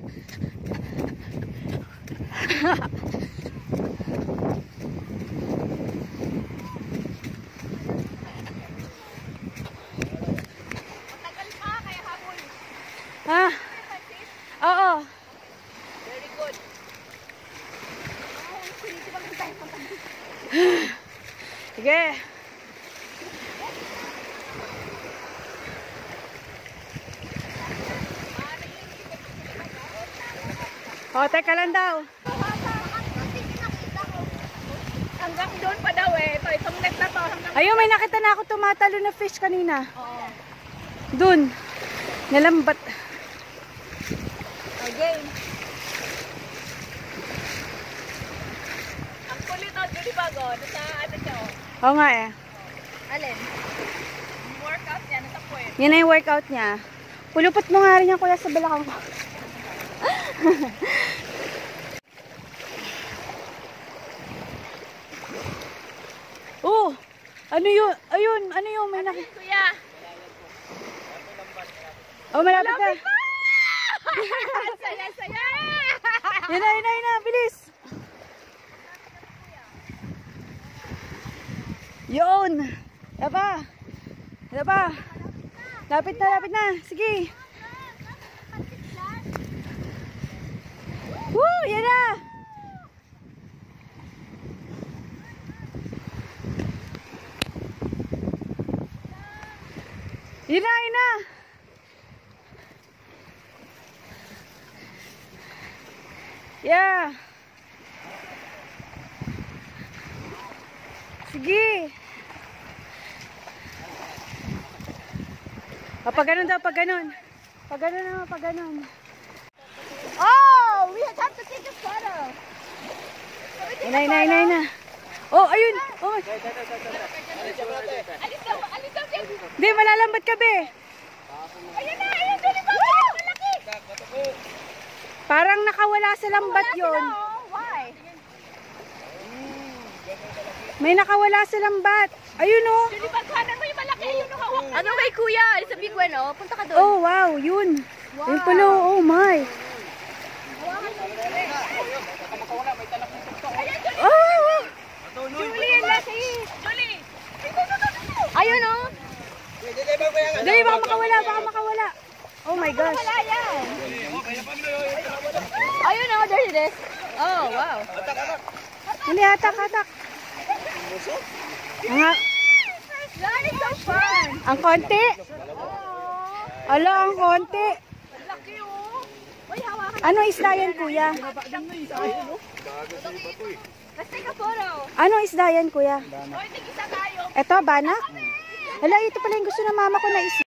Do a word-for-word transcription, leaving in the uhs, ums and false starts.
Ha? Oo. Very good. Sige. O, teka lang daw. Hanggang doon pa daw eh. Ito, itong net na to. Ayun, may nakita na ako tumatalo na fish kanina. Oo. Doon. Nalambat. Okay. Ang kulit o, di ba go? Sa ano siya o? Oo nga eh. Alin? Yung workout niya, nasa puwet. Yan na yung workout niya. Pulupot mo nga rin yan kuya sa balakang ko. Oh, ano yun? Ayun, ano yun? May Ano nakita. yun, kuya? Oh, malapit na. Saya, saya! Yan na, yan na, yan na. Bilis. Yun. Lapa. Lapa. Lapit na, lapit na. Sige. Woo, yan na. Yan na, yan na. Yeah. Sige. O, pag ganun daw, pag ganun. Pag ganun naman, pag ganun. Oh, we have to take a photo. Ina, ina, ina, ina. Oh, ayun. Oh. Alis daw, alis daw din. Hindi, malalambat ka, be. Ayun na, ayun doon yung mga malaki. Parang nakawala sa lambat yon. Why? May nakawala sa lambat. Ayun, oh. Dili baghanan mo yung malaki. Ayun o hawak. Ano kay kuya? It's a big one, oh. Punta ka doon. Oh, wow, yun. Yun pala, oh my. Oh, Julie, yan laki. Julie. Ayun o. dali, baka makawala, baka makawala. Oh my gosh. Wala yan. Ayun o, there it is. Oh, wow. Hindi, hatak, hatak. Ang, That is so fun. ang konti. Ala, ang konti. Laki o. Uy, hawakan. Ano isda yan, kuya? Let's take a photo. Ano isda yan, kuya? Uy, tig-isa tayo. Eto, banak? Hala, ito pala yung gusto ng mama ko na isda.